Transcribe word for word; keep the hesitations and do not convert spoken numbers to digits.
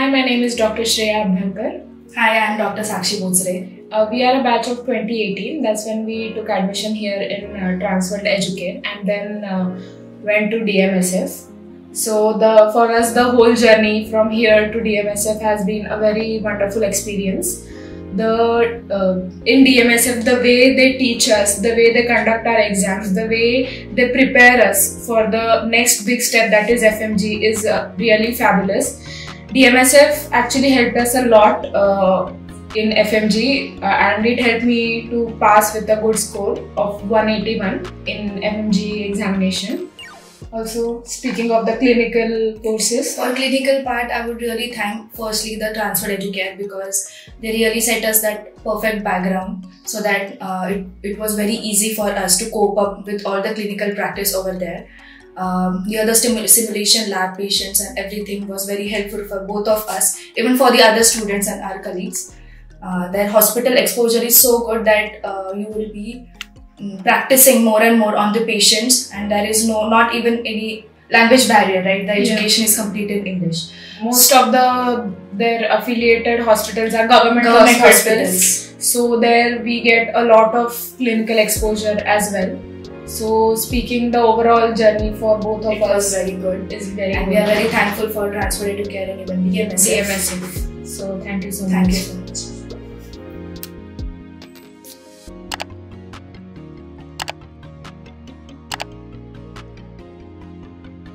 Hi, my name is Doctor Shreya Abhyankar. Hi, I am Doctor Sakshi Botsre. Uh, we are a batch of twenty eighteen. That's when we took admission here in uh, Transworld Educare and then uh, went to D M S F. So the for us the whole journey from here to D M S F has been a very wonderful experience. The uh, in D M S F, the way they teach us, the way they conduct our exams, the way they prepare us for the next big step, that is F M G, is uh, really fabulous. D M S F actually helped us a lot uh, in F M G uh, and it helped me to pass with a good score of one eighty-one in F M G examination. Also, speaking of the clinical courses. For clinical part, I would really thank firstly the Transworld Educare because they really set us that perfect background so that uh, it, it was very easy for us to cope up with all the clinical practice over there. Um, here the simulation lab patients and everything was very helpful for both of us, even for the other students and our colleagues. Uh, their hospital exposure is so good that uh, you will be um, practicing more and more on the patients, and there is no not even any language barrier, right? The education yeah. is complete in English. Most of the their affiliated hospitals are government, government hospitals. hospitals. So there we get a lot of clinical exposure as well. So speaking the overall journey for both of it us was very good. is very and good. we are very thankful for Transworld Educare and even D M S F. D M S F. So thank you so thank much. Thank you so much.